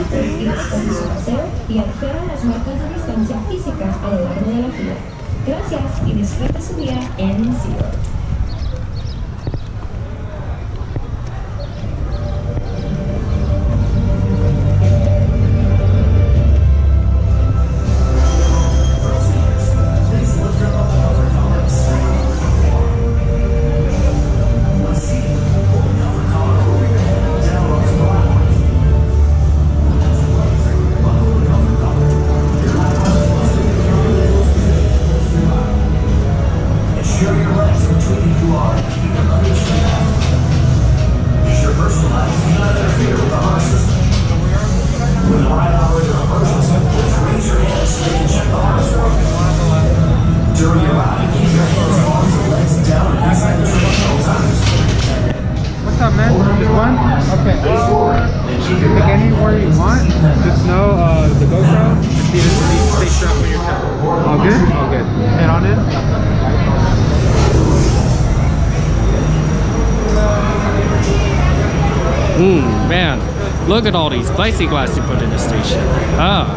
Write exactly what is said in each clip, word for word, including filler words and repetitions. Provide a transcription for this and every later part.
visitantes y después de su paseo y adquiera las marcas de distancia físicas a lo largo de la fila. Gracias y disfrute su día en SeaWorld. Mmm, man, look at all these plexiglass you put in the station. Ah.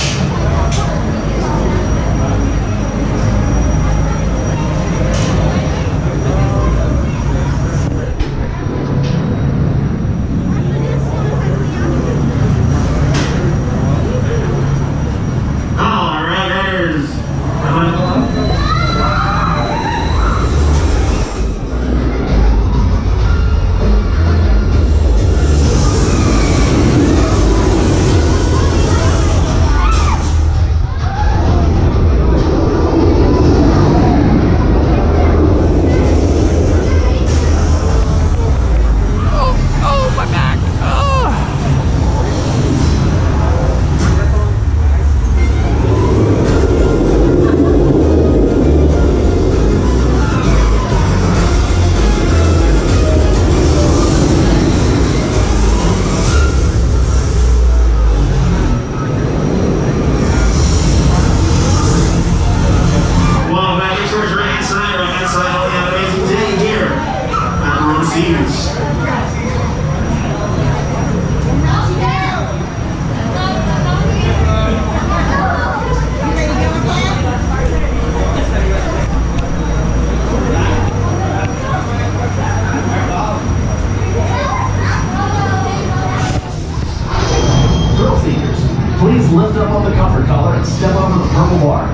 Please lift up on the comfort collar and step over the purple bar.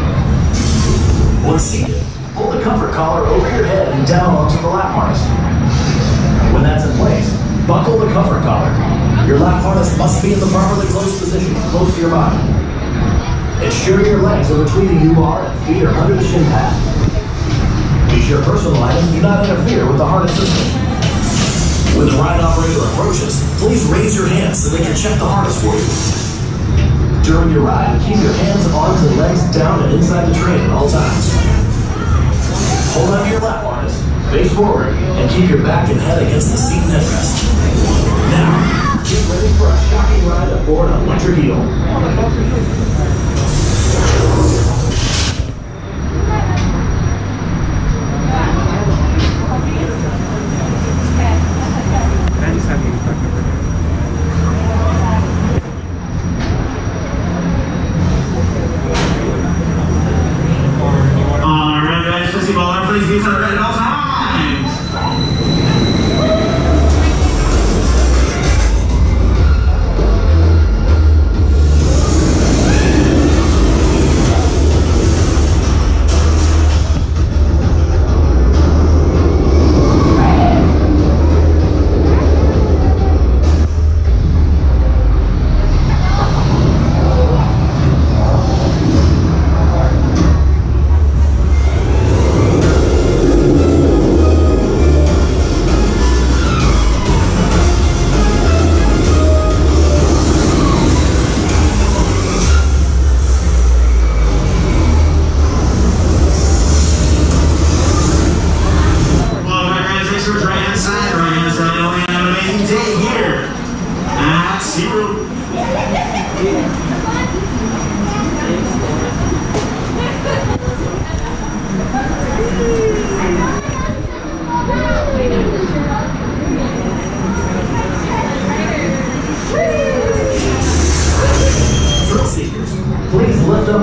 When seated, pull the comfort collar over your head and down onto the lap harness. When that's in place, buckle the comfort collar. Your lap harness must be in the properly closed position, close to your body. Ensure your legs are between the U-bar and feet are under the shin pad. Be sure personal items do not interfere with the harness system. When the ride operator approaches, please raise your hands so they can check the harness for you. During your ride, keep your hands onto the legs down and inside the train at all times. Hold on to your lap harness, face forward, and keep your back and head against the seat and headrest. Now, get ready for a shocking ride aboard an electric eel. Please be at all times.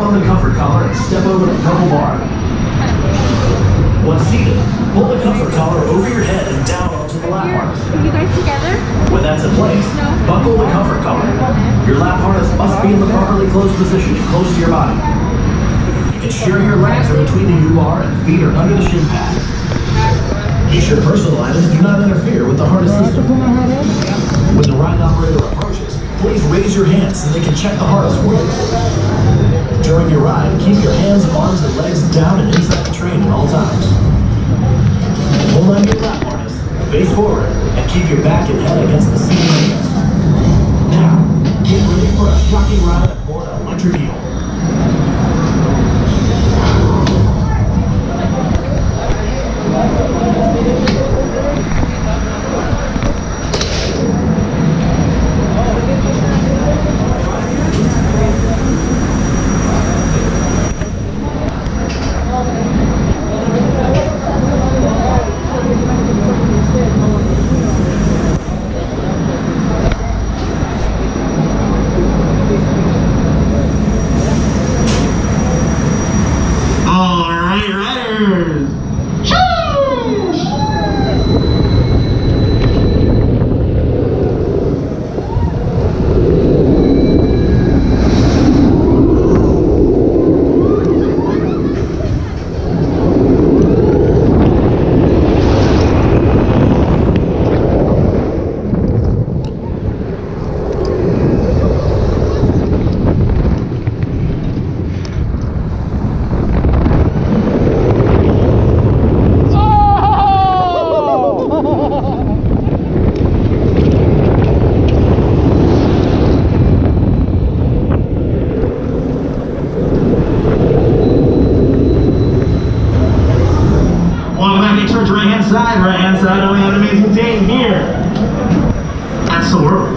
on the comfort collar and step over the purple bar. Once seated, pull the comfort collar over your head and down onto the lap harness. Are you guys together? When that's in place, buckle the comfort collar. Your lap harness must be in the properly closed position and close to your body. Ensure your legs are between the U-bar and feet are under the shin pad. Be sure personal items do not interfere with the harness system. When the ride operator approaches, please raise your hands so they can check the harness for you. During your ride, keep your hands, arms, and legs down and inside the train at all times. Hold on to your lap harness, face forward, and keep your back and head against the seat armrest. Now, get ready for a shocking ride aboard an electric eel. Side, right hand side, and we have an amazing team here at SeaWorld.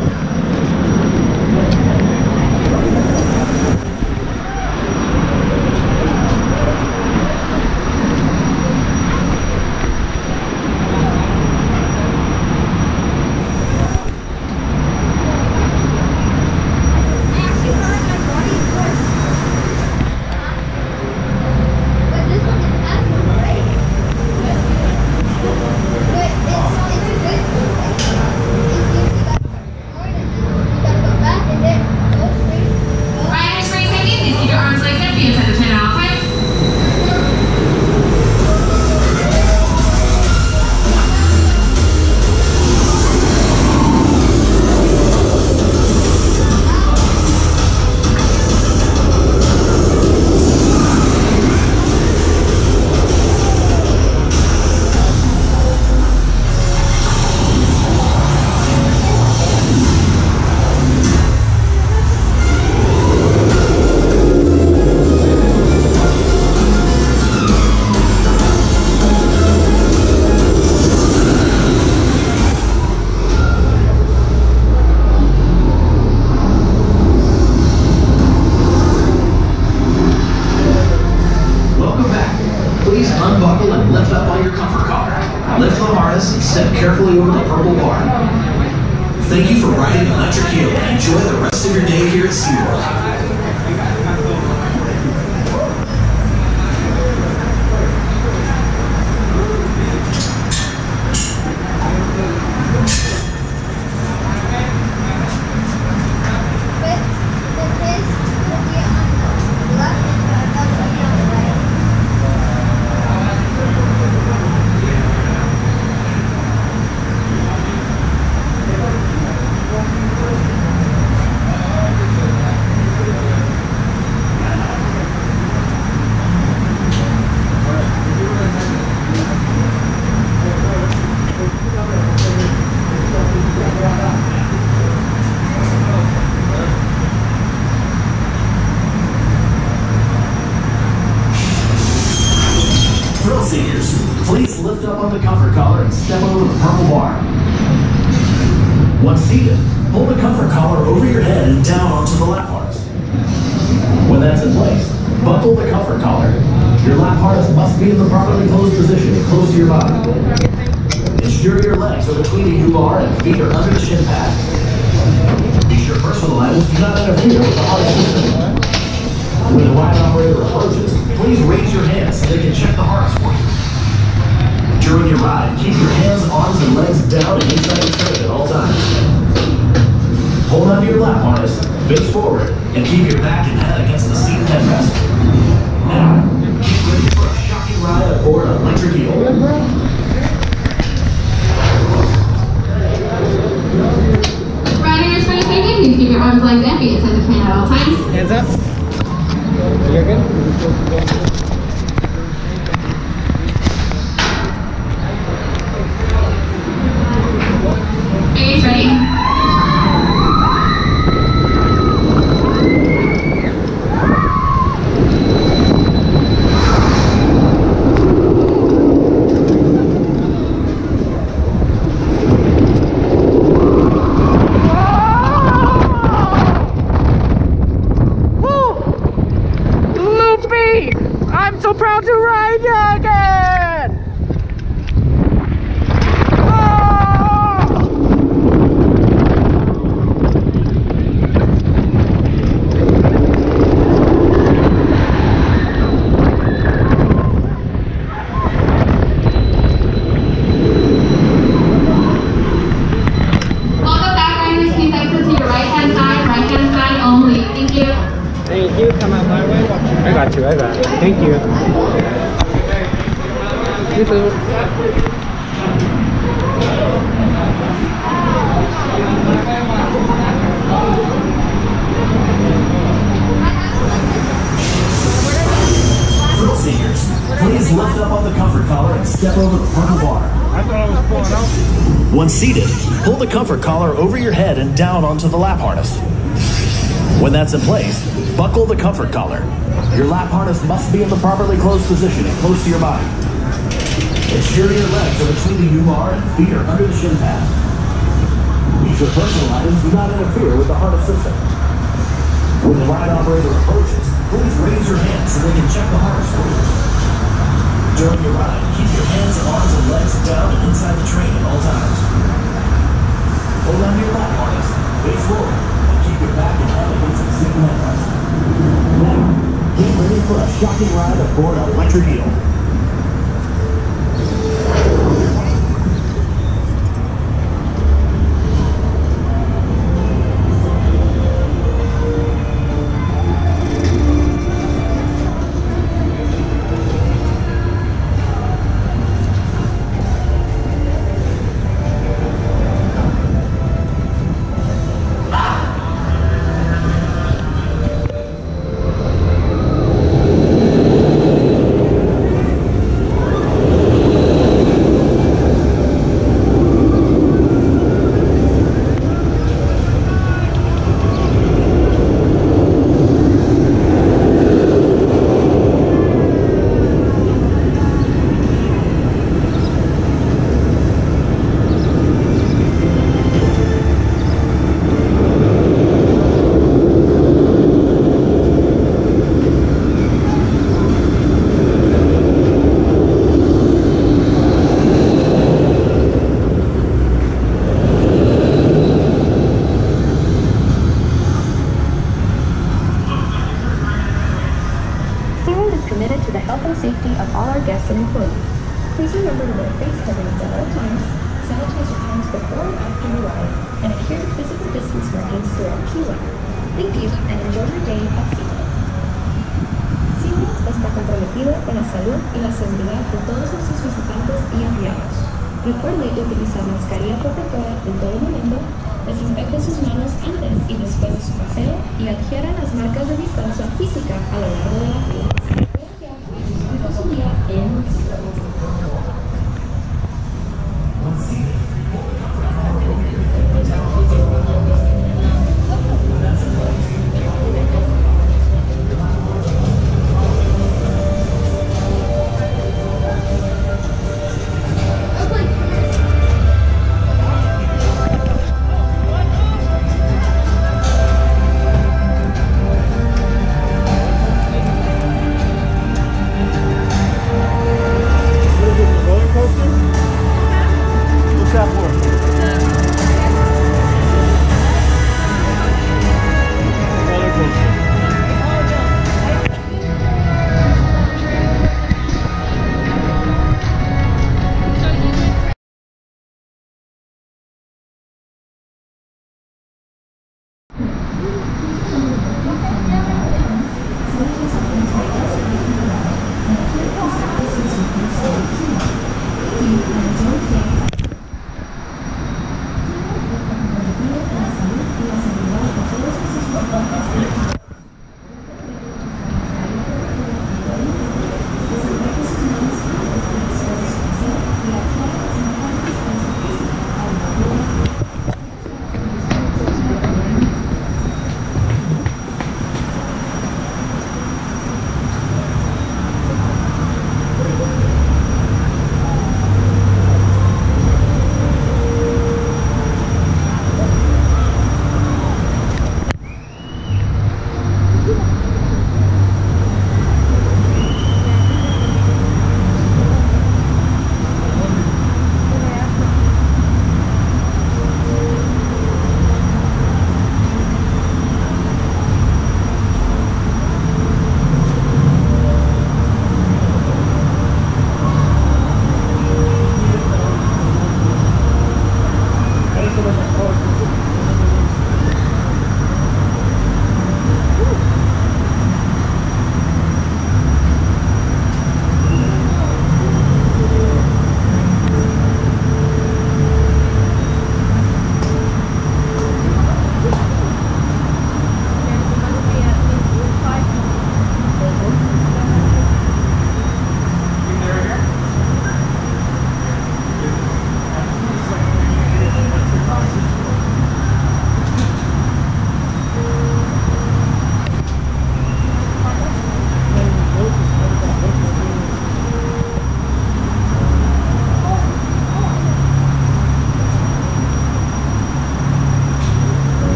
Unbuckle and lift up on your comfort collar. Lift the harness and step carefully over the purple bar. Thank you for riding Electric Eel and enjoy the rest of your day here at SeaWorld. Seekers, please lift up on the comfort collar and step over the purple bar. Once seated, pull the comfort collar over your head and down onto the lap harness. When that's in place, buckle the comfort collar. Your lap harness must be in the properly closed position and close to your body. Ensure your legs are between the U-bar and feet are under the shin pad. Be sure personal items do not interfere with the harness system. When the ride operator approaches, please raise your hands so they can check the harness for you. During your ride, keep your hands, arms, and legs down and inside the train at all times. Hold on to your lap harness, face forward, and keep your back and head against the seat headrest. Now, get ready for a shocking ride aboard Electric Eel. Riders for your safety, please keep your arms, legs, and feet inside the train at all times. Hands up. You're good? Are you ready? I'm so proud to ride you again! Welcome back, riders. Please exit to your right-hand side, right-hand side only. Thank you. Thank you. Come out my way. I got you. I got it. Thank you. You too. Thrill seekers, please lift up on the comfort collar and step over the purple bar. I thought I was pulling out. Once seated, pull the comfort collar over your head and down onto the lap harness. When that's in place, buckle the comfort collar. Your lap harness must be in the properly closed position and close to your body. Ensure your legs are between the U-bar and feet are under the shin pad. Ensure personal items do not interfere with the harness system. When the ride operator approaches, please raise your hands so they can check the harness for you. During your ride, keep your hands, arms, and legs down and inside the train at all times. Hold on to your lap harness, face forward, and keep your back and head against the seat headrest. Now, get ready for a shocking ride aboard Electric Eel. safety of all our guests and employees. Please remember to wear face coverings at all times, sanitize your hands before and after your ride, and adhere to physical distance markings throughout queuing. Thank you and enjoy your day at SeaWorld. SeaWorld está comprometido con la salud y la seguridad de todos nuestros visitantes y empleados. Recuerde utilizar mascarilla protectora en todo momento, desinfecte sus manos antes y después de su paseo y adhiera las marcas de distancia física a lo largo de la fila. Disfruta su día en SeaWorld.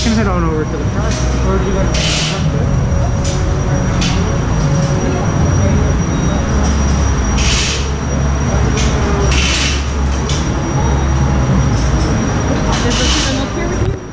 can head on over to the front. Or would you like to front to it? Is there someone up here with you?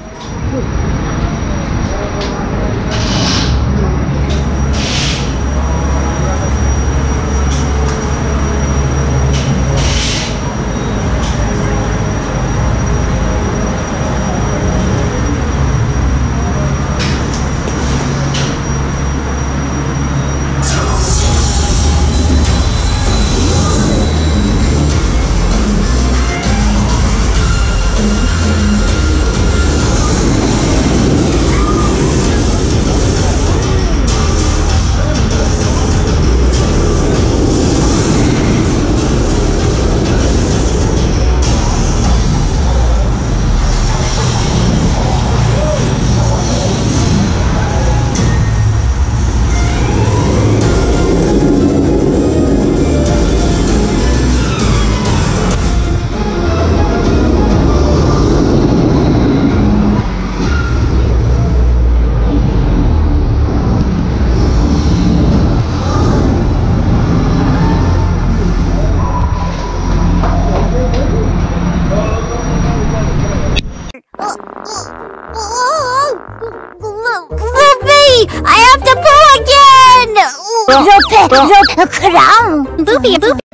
I have to poo again! Your pet, your crown! Boopy, boopy.